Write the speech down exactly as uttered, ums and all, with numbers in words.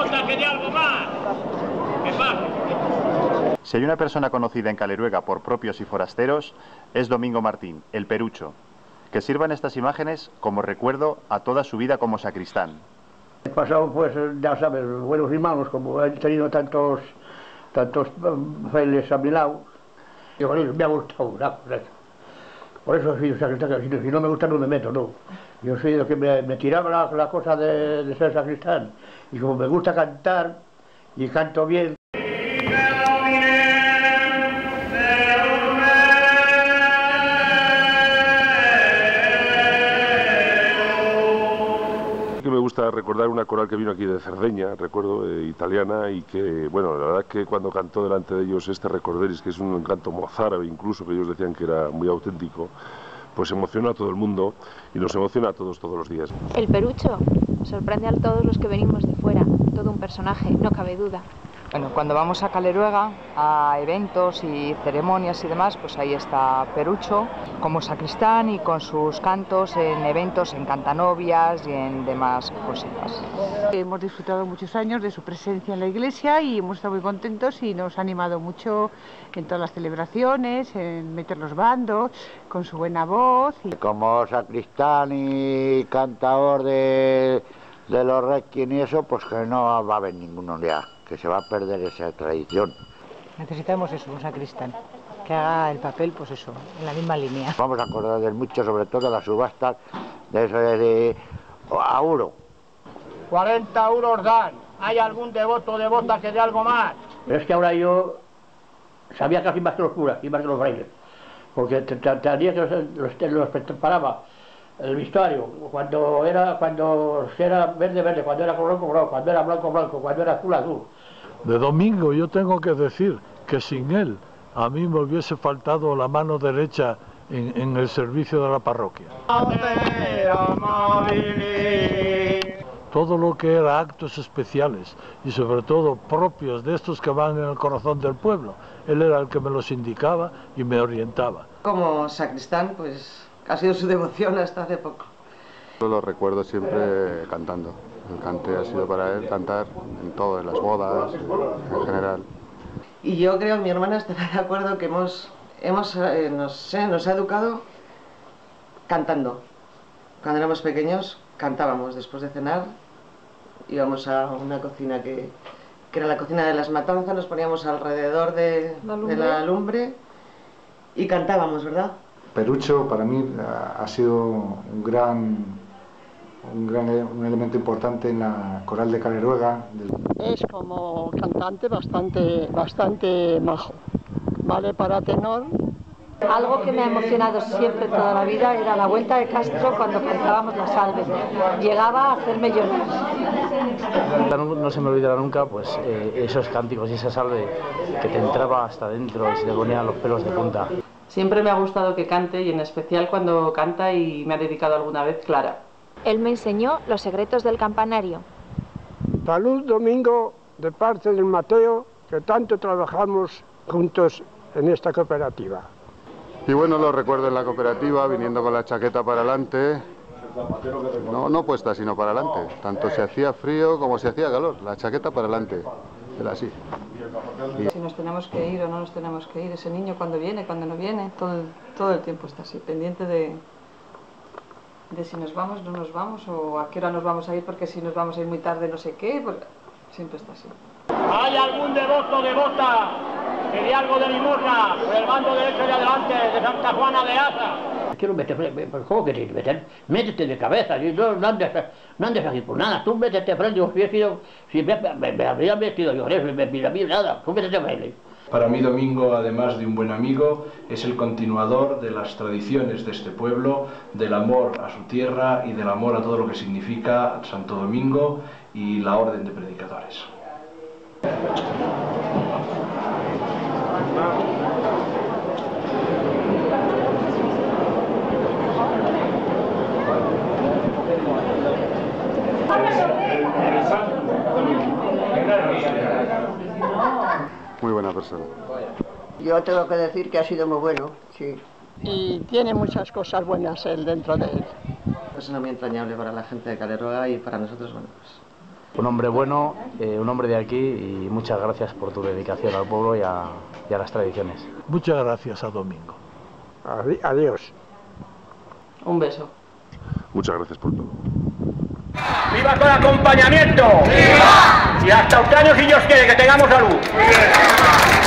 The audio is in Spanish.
gusta que dé algo más. Que pase. Si hay una persona conocida en Caleruega por propios y forasteros, es Domingo Martín, el Perucho. Que sirvan estas imágenes como recuerdo a toda su vida como sacristán. He pasado, pues, ya sabes, buenos y malos, como he tenido tantos, tantos frailes a mi lado. Y por eso me ha gustado, ¿no? Por eso he sido sacristán, si no me gusta no me meto, no. Yo soy de que me, me tiraba la, la cosa de, de ser sacristán. Y como me gusta cantar, y canto bien. Me gusta recordar una coral que vino aquí de Cerdeña, recuerdo, eh, italiana, y que, bueno, la verdad es que cuando cantó delante de ellos este Recorderis, que es un canto mozárabe incluso, que ellos decían que era muy auténtico, pues emociona a todo el mundo y nos emociona a todos todos los días. El Perucho sorprende a todos los que venimos de fuera, todo un personaje, no cabe duda. Bueno, cuando vamos a Caleruega, a eventos y ceremonias y demás, pues ahí está Perucho como sacristán y con sus cantos en eventos, en cantanovias y en demás cositas. Hemos disfrutado muchos años de su presencia en la iglesia y hemos estado muy contentos y nos ha animado mucho en todas las celebraciones, en meter los bandos, con su buena voz. Y... Como sacristán y cantador de, de los requiem y eso, pues que no va a haber ninguno ya, que se va a perder esa tradición. Necesitamos eso, un sacristán, que haga el papel, pues eso, en la misma línea. Vamos a acordar de mucho, sobre todo de las subastas, de eso de, de a euro. cuarenta euros dan. ¿Hay algún devoto o devota que dé algo más? Pero es que ahora yo sabía casi más que los curas y más que los frailes. Porque tenía que los, los preparaba el vestuario, cuando era, cuando era verde, verde, cuando era blanco, blanco, cuando era blanco, blanco, cuando era azul, azul. De Domingo yo tengo que decir que sin él a mí me hubiese faltado la mano derecha en, en el servicio de la parroquia. Todo lo que era actos especiales y sobre todo propios de estos que van en el corazón del pueblo, él era el que me los indicaba y me orientaba. Como sacristán, pues ha sido su devoción hasta hace poco. Yo lo recuerdo siempre cantando. El cante ha sido para él cantar en todo, en las bodas, en general. Y yo creo que mi hermana estará de acuerdo que hemos, hemos eh, no sé, nos ha educado cantando. Cuando éramos pequeños cantábamos después de cenar, íbamos a una cocina que, que era la cocina de las matanzas, nos poníamos alrededor de la lumbre, de la lumbre y cantábamos, ¿verdad? Perucho para mí ha sido un gran, un gran un elemento importante en la coral de Caleruega. Es como cantante bastante, bastante majo, vale para tenor. Algo que me ha emocionado siempre toda la vida era la Vuelta de Castro cuando cantábamos la salve. Llegaba a hacerme llorar. No, no se me olvidará nunca pues eh, esos cánticos y esa salve que te entraba hasta dentro y se te ponían los pelos de punta. Siempre me ha gustado que cante y en especial cuando canta y me ha dedicado alguna vez Clara. Él me enseñó los secretos del campanario. Salud, Domingo, de parte del Mateo, que tanto trabajamos juntos en esta cooperativa. Y bueno, lo recuerdo en la cooperativa, viniendo con la chaqueta para adelante, no, no puesta, sino para adelante. Tanto se hacía frío como se hacía calor, la chaqueta para adelante, era así. Y... Si nos tenemos que ir o no nos tenemos que ir, ese niño cuando viene, cuando no viene, todo, todo el tiempo está así, pendiente de, de si nos vamos, no nos vamos, o a qué hora nos vamos a ir, porque si nos vamos a ir muy tarde no sé qué, porque siempre está así. ¿Hay algún devoto o devota que dé algo de limosna por el bando derecho de adelante de Santa Juana de Asa? Quiero meter, ¿cómo que te meter? Métete de cabeza, no, no, andes, no andes aquí por nada, tú métete frente, yo he sido, si me, me, me habría metido yo, me, me, me, me, nada, tú métete frente. Para mí Domingo, además de un buen amigo, es el continuador de las tradiciones de este pueblo, del amor a su tierra y del amor a todo lo que significa Santo Domingo y la Orden de Predicadores. Muy buena persona. Yo tengo que decir que ha sido muy bueno, sí. Y tiene muchas cosas buenas él dentro de él. Persona muy entrañable para la gente de Caleruega y para nosotros, bueno, pues Un hombre bueno, eh, un hombre de aquí, y muchas gracias por tu dedicación al pueblo y a, y a las tradiciones. Muchas gracias a Domingo. Adiós. Un beso. Muchas gracias por todo. ¡Viva con acompañamiento! ¡Viva! Y hasta otro año, si Dios quiere, que tengamos salud. ¡Viva!